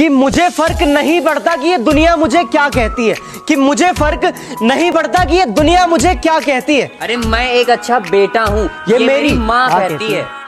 कि मुझे फर्क नहीं पड़ता कि ये दुनिया मुझे क्या कहती है, कि मुझे फर्क नहीं पड़ता कि ये दुनिया मुझे क्या कहती है। अरे मैं एक अच्छा बेटा हूँ, ये मेरी माँ कहती है।